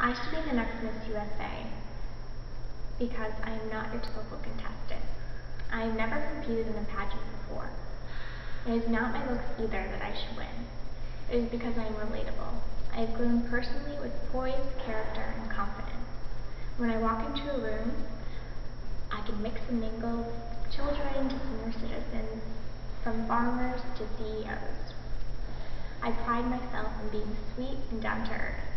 I should be the next Miss USA because I am not your typical contestant. I have never competed in a pageant before. It is not my looks either that I should win. It is because I am relatable. I have grown personally with poise, character, and confidence. When I walk into a room, I can mix and mingle children to senior citizens, from farmers to CEOs. I pride myself in being sweet and down to earth.